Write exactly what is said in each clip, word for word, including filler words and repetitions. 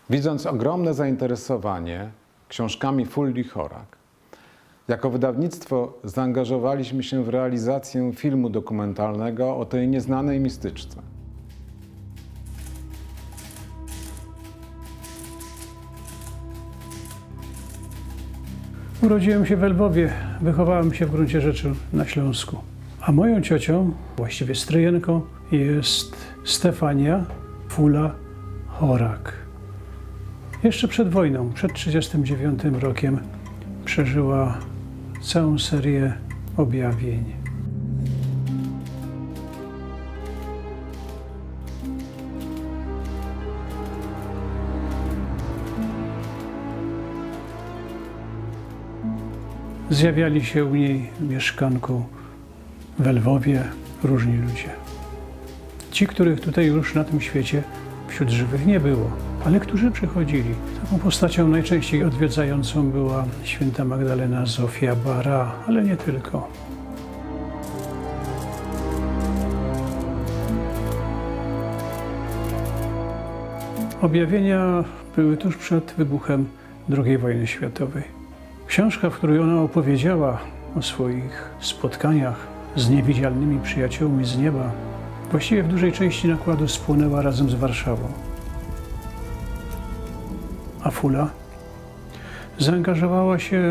Widząc ogromne zainteresowanie książkami Fulli Chorak, jako wydawnictwo zaangażowaliśmy się w realizację filmu dokumentalnego o tej nieznanej mistyczce. Urodziłem się w Lwowie, wychowałem się w gruncie rzeczy na Śląsku. A moją ciocią, właściwie stryjenką, jest Stefania Fulla Chorak. Jeszcze przed wojną, przed trzydziestym dziewiątym rokiem, przeżyła całą serię objawień. Zjawiali się u niej w mieszkanku w Lwowie różni ludzie. Ci, których tutaj już na tym świecie wśród żywych nie było, ale którzy przychodzili. Taką postacią najczęściej odwiedzającą była święta Magdalena Zofia Bara, ale nie tylko. Objawienia były tuż przed wybuchem drugiej wojny światowej. Książka, w której ona opowiedziała o swoich spotkaniach z niewidzialnymi przyjaciółmi z nieba, właściwie w dużej części nakładu spłynęła razem z Warszawą. A Fulla zaangażowała się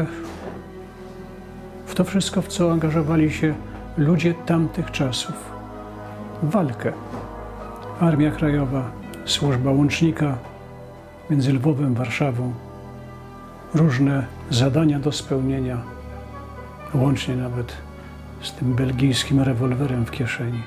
w to wszystko, w co angażowali się ludzie tamtych czasów. W walkę. Armia Krajowa, służba łącznika między Lwowem a Warszawą. Różne zadania do spełnienia, łącznie nawet z tym belgijskim rewolwerem w kieszeni.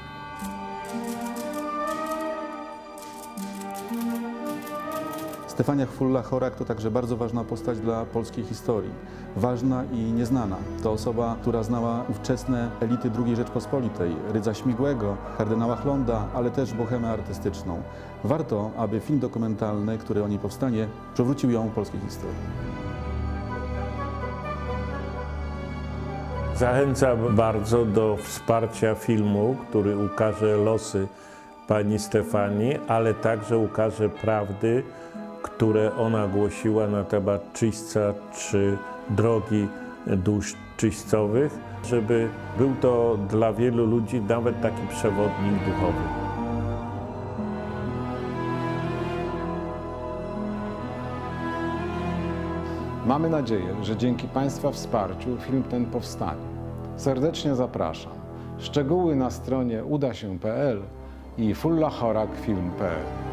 Stefania Fulla Chorak to także bardzo ważna postać dla polskiej historii. Ważna i nieznana. To osoba, która znała ówczesne elity drugiej Rzeczpospolitej, Rydza Śmigłego, kardynała Chlonda, ale też bohemę artystyczną. Warto, aby film dokumentalny, który o niej powstanie, przywrócił ją polskiej historii. Zachęcam bardzo do wsparcia filmu, który ukaże losy pani Stefanii, ale także ukaże prawdy, które ona głosiła na temat czyśćca czy drogi dusz czyśćcowych, żeby był to dla wielu ludzi nawet taki przewodnik duchowy. Mamy nadzieję, że dzięki Państwa wsparciu film ten powstanie. Serdecznie zapraszam. Szczegóły na stronie uda się kropka p l i fulla chorak film kropka p l.